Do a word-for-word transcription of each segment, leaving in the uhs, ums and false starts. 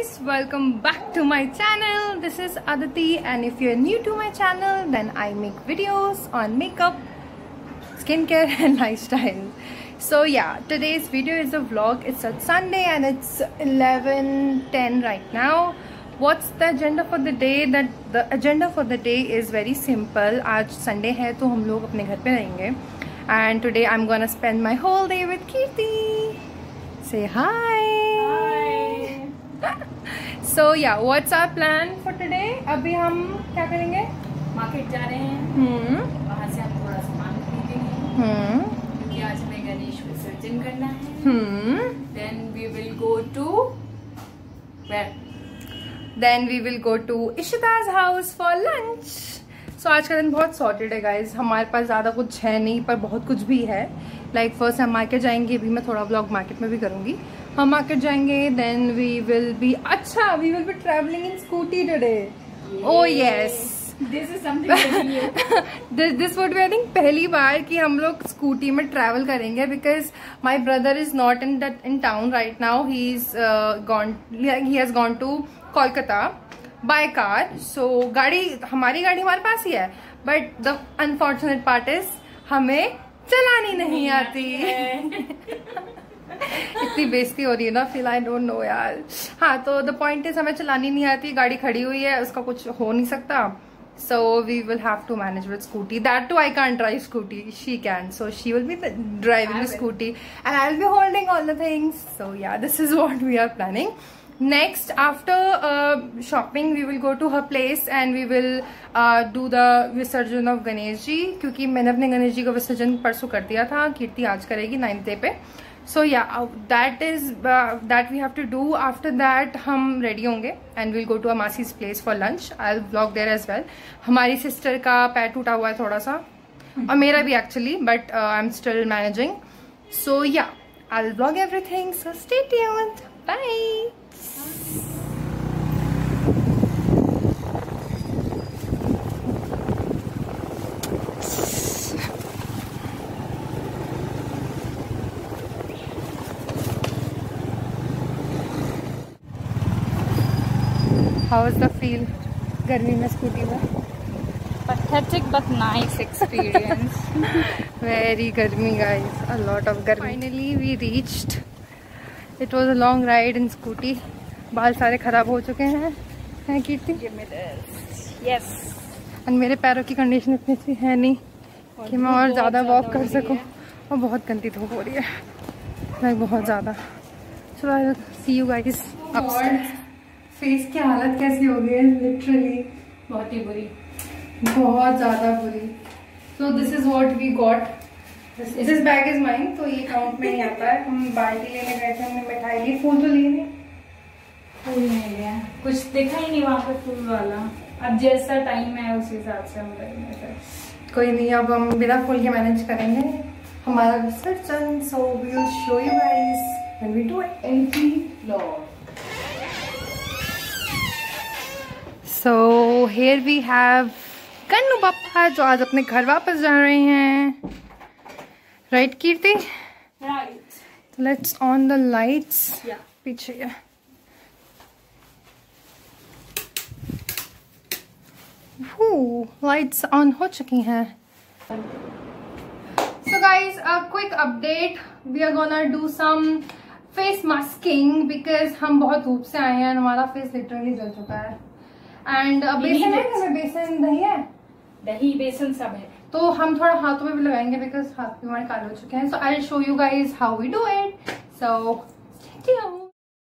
guys, welcome back to my channel. This is Aditi, and if you're new to my channel, then I make videos on makeup, skincare and lifestyle. So yeah, today's video is a vlog. It's a Sunday and it's eleven ten right now. What's the agenda for the day? That the agenda for the day is very simple. आज Sunday है तो हम लोग अपने घर पे रहेंगे. And today I'm gonna spend my whole day with Kirti. Say hi. So yeah, what's our plan for today? अभी हम क्या करेंगे? मार्केट जा रहे हैं. हम्म. वहाँ से हम थोड़ा सामान खरीदेंगे. हम्म. क्योंकि आज हमें गणेश विसर्जन करना है. हम्म. Then we will go to where? Then we will go to Ishita's house for lunch. So आज का दिन बहुत सॉर्टेड है गाइज. हमारे पास ज़्यादा कुछ है नहीं पर बहुत कुछ भी है. लाइक फर्स्ट हम मार्केट जाएंगे. अभी मैं थोड़ा व्लॉग मार्केट में भी करूँगी. हम मार्केट जाएंगे. देन वी विल बी अच्छा we will be travelling in scooty today. Oh yes, This is something very new. this this would be I think पहली बार कि हम लोग स्कूटी में ट्रैवल करेंगे. Because my brother is not in that in town right now. He is gone he has gone to Kolkata by car. So गाड़ी हमारी गाड़ी हमारे पास ही है. But the unfortunate part is हमें चलानी नहीं आती. इतनी बेइज्जती हो रही है ना. फिल आई डोंट नो यार. हाँ, तो द पॉइंट इज हमें चलानी नहीं आती. गाड़ी खड़ी हुई है, उसका कुछ हो नहीं सकता. So we will have to manage with scooty. That too I can't drive scooty. She can. So she will be the, driving the scooty and I'll be holding all the things. So yeah, this is what we are planning. Next, after uh, shopping, we will go to her place and we will uh, do the विसर्जन of Ganesh ji. क्योंकि मैंने अपने गणेश जी का विसर्जन परसों कर दिया था. कीर्ति आज करेगी नाइन्थ डे पे. So yeah, uh, that is uh, that we have to do. After that हम ready होंगे and we'll go to Amasi's place for lunch. I'll vlog there as well. हमारी sister का पैर टूटा हुआ है थोड़ा सा और मेरा भी actually, but uh, I'm still managing. So yeah, I'll vlog everything. So stay tuned. Bye. How was the feel? गर्मी में स्कूटी में. Pathetic but nice experience. Very गर्मी guys. A lot of गर्मी. Finally we reached. It was a long ride in scooty. बाल सारे खराब हो चुके हैं. हैं कीर्ति? Give me this. Yes. और मेरे पैरों की कंडीशन इतनी सी है नहीं कि मैं और ज़्यादा वॉक कर सकूं. और बहुत गंदी धूप हो रही है. लाइक बहुत ज़्यादा. चलो I will see you guys upstairs. Face की हालत कैसी हो गई है लिटरली. बहुत ही बुरी. बहुत ज्यादा बुरी. So this is what we got. This bag is mine. तो ये काउंट में नहीं आता है. हम बाल्टी लेने गए थे. हमने मिठाई ली. फूल तो लिए नहीं. फूल नहीं लिया. कुछ देखा ही नहीं वहाँ पे फूल वाला. अब जैसा टाइम है उस हिसाब से हम करेंगे. कोई नहीं, अब हम बिना फूल के मैनेज करेंगे हमारा विसर्जन. So we will show you guys when we do it. Entry floor. So here we have Kannu पापा जो आज अपने घर वापस जा रहे हैं. Right Kirti? Right. Let's on the lights. Yeah. पीछे लाइट्स ऑन हो चुकी हैं. So guys, a quick update. We are gonna do some face masking because हम बहुत धूप से आए हैं. हमारा फेस लिटरली जल चुका है. एंड बेसन है ना. बेसन दही है. दही बेसन सब है. तो हम थोड़ा हाथों में भी लगाएंगे बिकॉज हाथ भी हमारे काले हो चुके हैं. So I will show you guys how we do it. So stay tuned.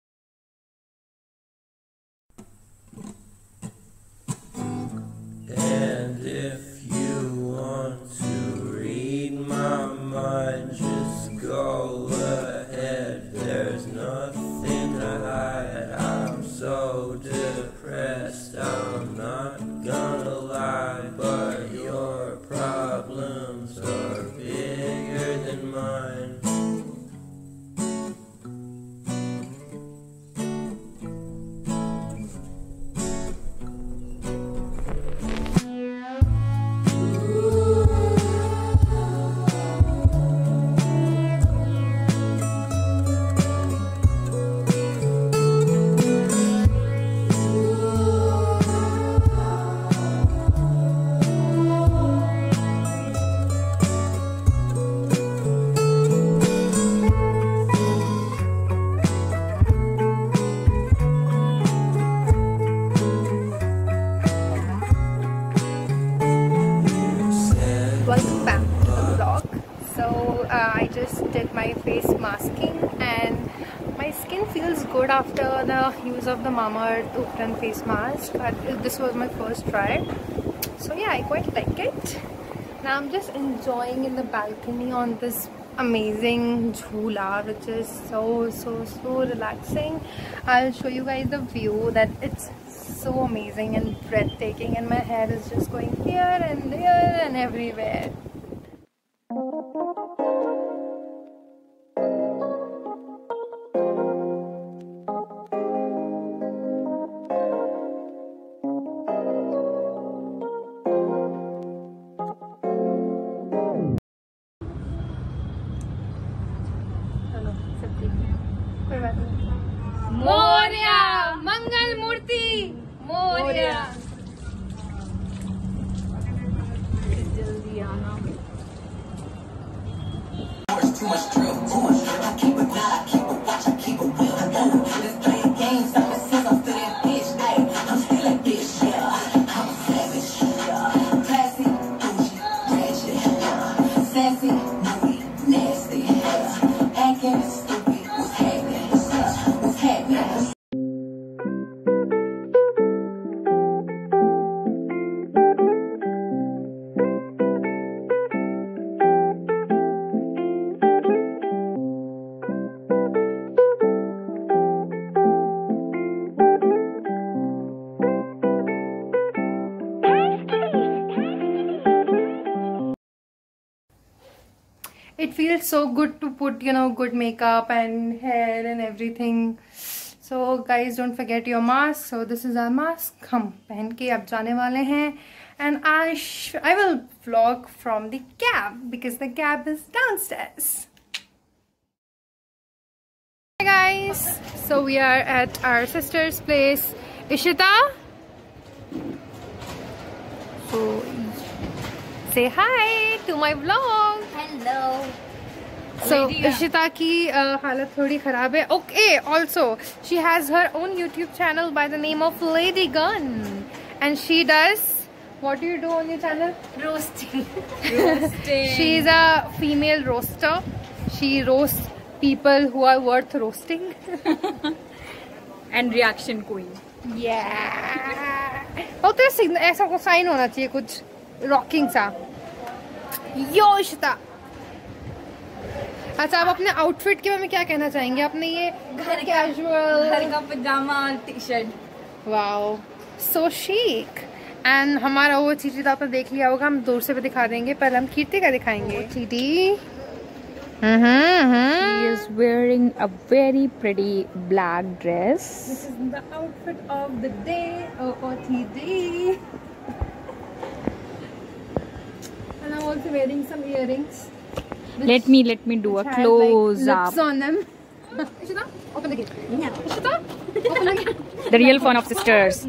And if you want to read my mind, just go ahead. There's nothing to hide. I'm so depressed, I'm not gonna lie, but your problems are bigger than mine. my face masking, and my skin feels good after the use of the Mamaearth Ubtan face mask. This was my first try, so yeah, I quite like it. Now I'm just enjoying in the balcony on this amazing jhula, which is so so so relaxing. I'll show you guys the view. That it's so amazing and breathtaking, and my hair is just going here and there and everywhere. Morya Mangal Murti Morya. जल्दी आना। It feels so good to put, you know, good makeup and hair and everything. So guys, don't forget your mask. So this is our mask. हम पहन के अब जाने वाले हैं, and I sh I will vlog from the cab because the cab is downstairs. Hey guys, so we are at our sister's place, Ishita. So say hi to my vlog. Hello. So Ishita की uh, हालत थोड़ी खराब है. Okay, also she has her own YouTube channel by the name of Lady Gun, and she does, what do you do on your channel? Roasting. Roasting. She is a female roaster. She roasts people who are worth roasting. And reaction queen. Yeah. और तेरा signal ऐसा कुछ sign होना चाहिए, कुछ rocking सा. यो इशिता. अच्छा, आप अपने आउटफिट के बारे में क्या कहना चाहेंगे? आपने ये घर कैजुअल, घर का पजामा और T shirt. Wow, so chic. And हमारा वो चीटी तो आपने देख लिया होगा, हम दूर से भी दिखा देंगे. पहले हम कीर्ति का दिखाएंगे. चीटी She is wearing a very pretty black dress. This is the outfit of the day. O O T D. And I'm also wearing some earrings. Let me let me do a close like, up. Lips on them. Ishita, open the gate. Yeah. Ishita, open the gate. The real fun of sisters.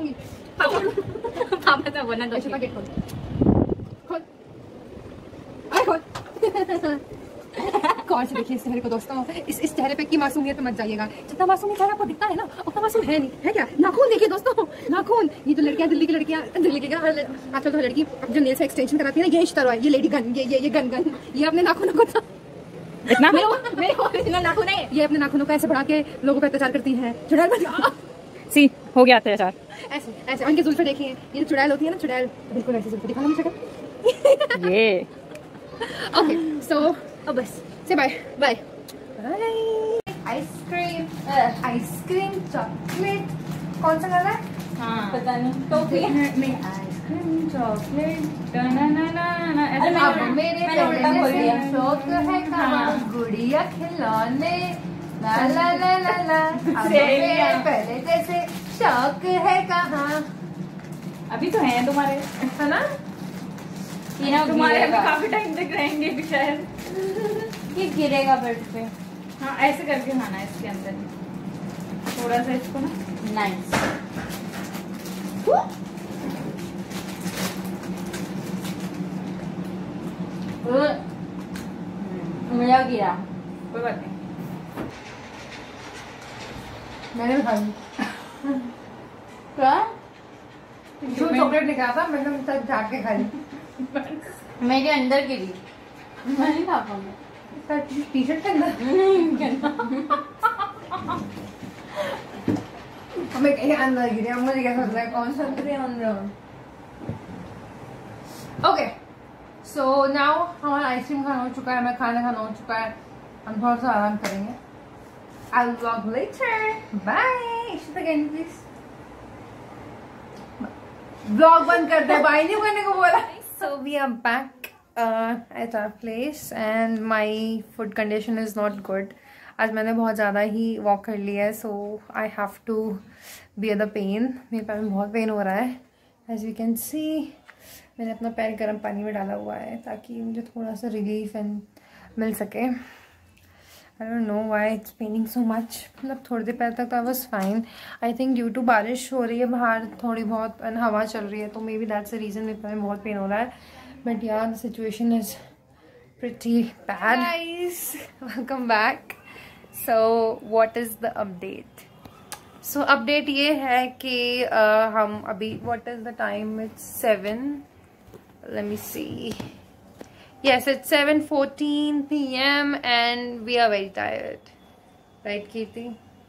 पापा तो बना दो. Ishita, gate खोल. खोल. अरे खोल. कौन से देखिए इस चेहरे को दोस्तों, इस इस चेहरे पे की मासूमियत मत जाइएगा. जितना मासूम चेहरा आपको दिखता है ना, उतना मासूम है नहीं, है क्या? नाखून देखिए दोस्तों, नाखून. ये जो लड़कियां, दिल्ली की लड़कियां, दिल्ली की आजकल तो लड़की जो नेल्स एक्सटेंशन कराती है ना, ये इस तरह है. ये लेडी गन, ये ये ये गन गन, ये अपने नाखूनों को इतना मेरे ओरिजिनल नाखून है. ये अपने नाखूनों को ऐसे बढ़ा के लोगों पे अत्याचार करती है. चुड़ैल बन सी हो गया अत्याचार. ऐसे ऐसे उनकी जुल्फे देखिए, ये जो चुड़ैल होती है ना, चुड़ैल बिल्कुल ऐसी जुल्फे दिखाना मुझे. ये ओके, सो अब बस से bye bye bye. Ice cream, ice cream, chocolate, कौन सा खाना है? हाँ पता नहीं. टॉफी नहीं, आइसक्रीम, चॉकलेट, ना ना ना ना. अब मेरे पहले से शौक है कहाँ गुड़िया खिलौने, ला ला ला ला ला. अब मेरे पहले जैसे शौक है कहाँ. अभी तो है तुम्हारे, है ना? तुम्हारे काफी टाइम तक रहेंगे भी शायद. ये गिरेगा बेड पे. हाँ ऐसे करके खाना है इसके अंदर थोड़ा सा इसको ना. नाइस. मजा गिरा. कोई बात नहीं, मैंने भी खाई. क्या? जो चॉकलेट निकाला था मैंने तक झाड़ के खाई. मेरे अंदर गिरी. मैं नहीं खा पाऊंगा. टी शर्ट के अंदर हमें कहीं अंदर गिरे, मुझे क्या सोच रहा है कौन सा अंदर। ओके सो नाउ हमारा आइसक्रीम खाना हो चुका है, हमें खाना खाना हो चुका है, हम थोड़ा सा आराम करेंगे। I will vlog later, bye. Ishita can please vlog बंद कर दे, बाय नहीं करने को बोला। So we are back at our place and my foot condition is not good. आज मैंने बहुत ज़्यादा ही वॉक कर लिया है, so I have to bear the pain. मेरे पैर में बहुत पेन हो रहा है, एज यू कैन सी। मैंने अपना पैर गर्म पानी में डाला हुआ है ताकि मुझे थोड़ा सा रिलीफ एंड मिल सके। I don't know why it's paining so much. मतलब थोड़ी देर पहले तक तो I was fine. I think due to बारिश हो रही है बाहर थोड़ी बहुत एंड हवा चल रही है, तो maybe that's the reason मेरे पैर में बहुत पेन हो रहा है। बट यार the situation is pretty bad. Guys welcome back. So what is the update? So update ये है कि uh, हम अभी what is the time? It's seven, let me see, yes it's seven fourteen p m and we are very tired, right Kirti?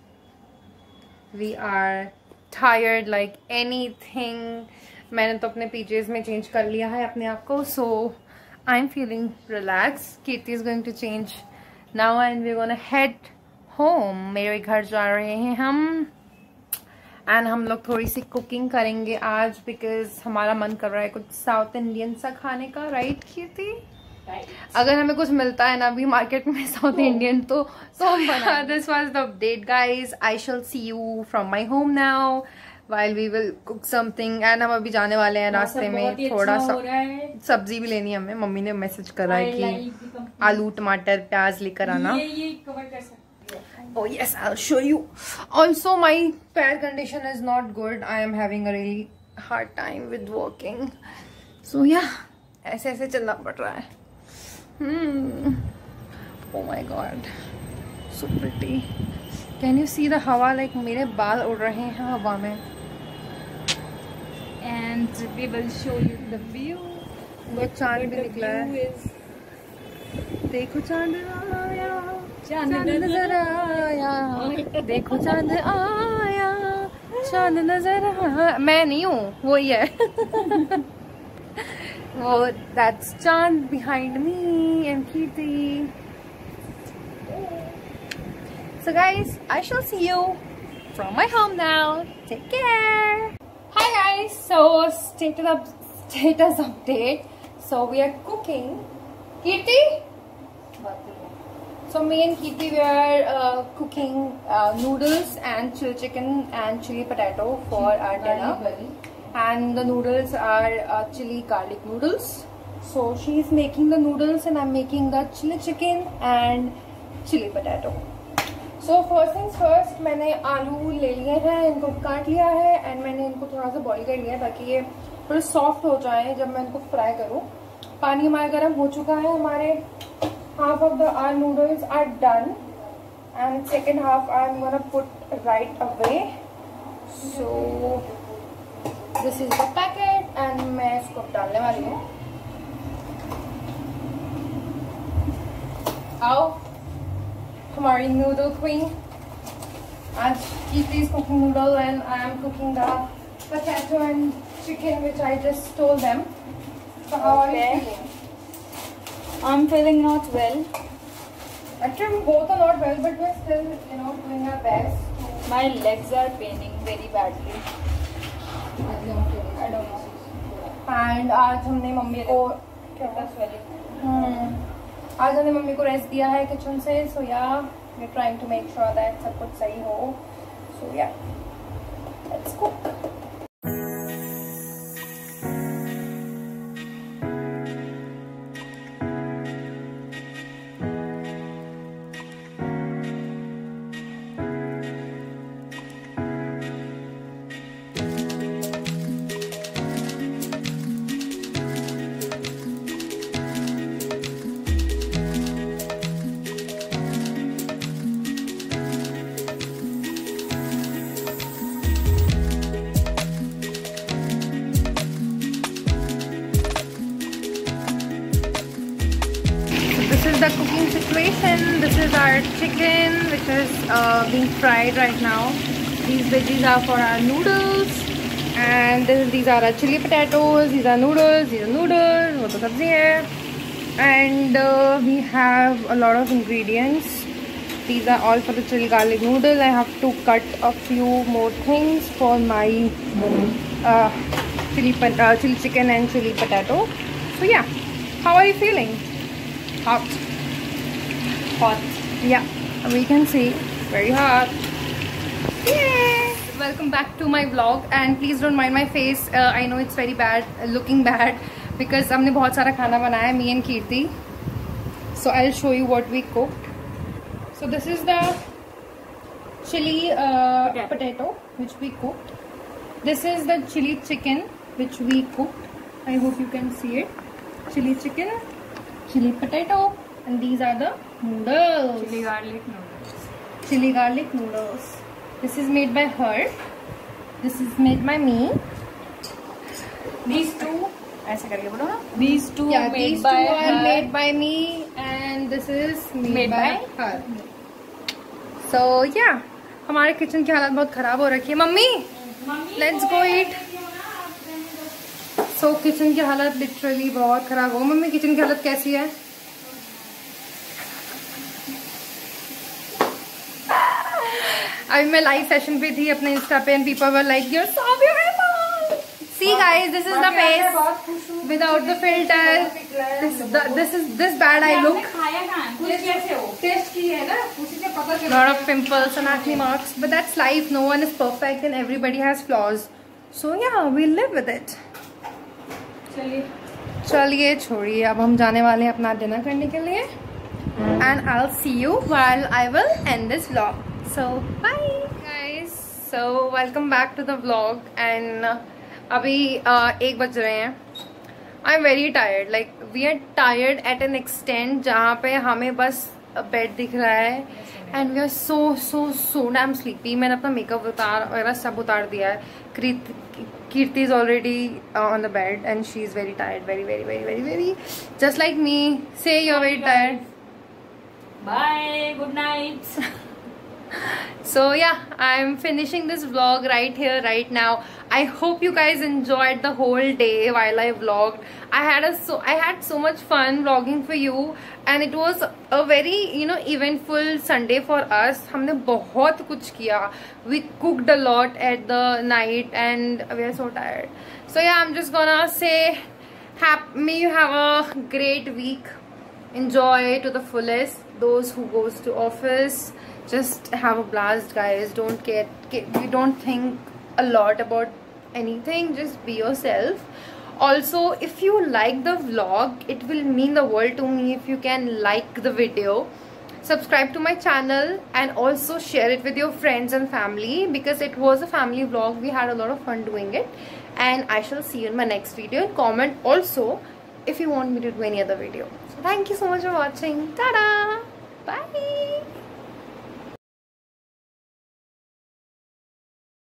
We are tired like anything. मैंने तो अपने PJs में change कर लिया है अपने आप को, so I'm feeling relaxed. Kirti is going to change now and we're gonna head home. मेरे घर जा रहे हैं हम एंड हम लोग थोड़ी सी कुकिंग करेंगे आज, बिकॉज हमारा मन कर रहा है कुछ साउथ इंडियन सा खाने का, राइट कीर्ति? right. अगर हमें कुछ मिलता है ना अभी मार्केट में साउथ इंडियन तो this was the update guys. I shall see you from my home now while we will cook something. And हम अभी जाने वाले हैं रास्ते में, थोड़ा सा सब्जी भी लेनी है हमें। मम्मी ने मैसेज करा है कि आलू टमाटर प्याज लेकर आना। ये ये कवर कर सकते। Oh yes, I'll show you. Also, my pair condition is not good. I am having a really hard time with walking. So yeah, ऐसे ऐसे चलना पड़ रहा है। Hmm. Oh my God, so pretty. Can you see the हवा? Like मेरे बाल उड़ रहे हैं हवा में। And we will show you the view. वो चांद भी निकला है। देखो चांद आया, चांद नजर आया, देखो चांद आया, चांद नजर आया। मैं नहीं हूँ, वो ही है। वो दैट्स चांद behind me and Kirti. So guys, I shall see you from my home now. Take care. Hi guys. So status up, status update. So we are cooking. Kirti. So me and Kirti we are uh, cooking uh, noodles and chili chicken and chili potato for our dinner. And the noodles are uh, chili garlic noodles. So she is making the noodles and I'm making the chili chicken and chili potato. So first things first, मैंने आलू ले लिए हैं, इनको काट लिया है and मैंने इनको थोड़ा सा बॉईल कर लिया है ताकि ये थोड़े सॉफ्ट हो जाए जब मैं इनको फ्राई करूँ। पानी हमारा गर्म हो चुका है। हमारे half of the our noodles are done and second half I'm gonna put right away. So this is the packet and मैं इसको डालने वाली हूँ। आओ हमारी noodle queen। आज Kirti is cooking noodle and I am cooking the potato and chicken which I just told them. So how are you feeling? I'm feeling not well. Actually, we both are not well, but we're still, you know, doing our best. My legs are paining very badly. I don't know. And आज हमने mummy को हम्म आज हमने mummy को rest दिया है kitchen से, so yeah, we're trying to make sure that सब कुछ सही हो. So yeah, let's cook. situation. This is our chicken, which is uh, being fried right now. These veggies are for our noodles, and this, these are our chili potatoes. These are noodles. These are noodles. वो तो सब्जी है. And uh, we have a lot of ingredients. These are all for the chili garlic noodle. I have to cut a few more things for my uh, chili, uh, chili chicken and chili potato. So yeah, how are you feeling? Hot. Hot. Yeah, we can see very hot. Yay! Welcome back to my vlog, and please don't mind my face. Uh, I know it's very bad, uh, looking bad, because हमने बहुत सारा खाना बनाया, me and Kirti. So I'll show you what we cooked. So this is the chili uh, potato. potato which we cooked. This is the chili chicken which we cooked. I hope you can see it. Chili chicken, chili potato, and these are the noodles. Chili garlic noodles. Chili garlic noodles. This is made by her. This is made by me. These two, ऐसे करके बोलो ना. These two yeah, made these by two are her. made by me, and this is made, made by, by her. So yeah, हमारे kitchen की हालत बहुत खराब हो रखी है. Mummy, let's go eat. So kitchen की हालत लिटरली बहुत खराब हो. मम्मी, किचन की हालत कैसी है? अभी मैं लाइव सेशन पे थी अपने इंस्टा पे, and people were like, you're so beautiful. See guys, this is the face without the filter. This the, this is this bad I look. Lot of pimples and acne marks, but that's life. No one is perfect and everybody has flaws. So yeah, we live with it. चलिए चलिए छोड़िए, अब हम जाने वाले हैं अपना dinner करने के लिए. And I'll see you while I will end this vlog. So bye guys. So welcome back to the vlog, and uh, अभी uh, एक बज रहे हैं. I'm very tired. Like we are tired at an extent जहाँ पे हमें बस bed दिख रहा है, and we are so so so damn sleepy. मैंने अपना मेकअप उतार वगैरह सब उतार दिया है. Kirti is already uh, on the bed, and she is very tired, very very very very very just like me. Say you're very tired. Bye. Good night. So yeah, I'm finishing this vlog right here right now. I hope you guys enjoyed the whole day while I vlogged. I had a so I had so much fun vlogging for you, and it was a very you know eventful Sunday for us. हमने बहुत कुछ किया. We cooked a lot at the night, and we are so tired. So yeah, I'm just gonna say, may you have a great week. Enjoy to the fullest. Those who goes to office, just have a blast guys. Don't get, get you don't think a lot about anything, just be yourself. Also, if you like the vlog, it will mean the world to me if you can like the video, subscribe to my channel, and also share it with your friends and family, because it was a family vlog. We had a lot of fun doing it, and I shall see you in my next video. And comment also if you want me to do any other video. So thank you so much for watching. Ta-da! Bye!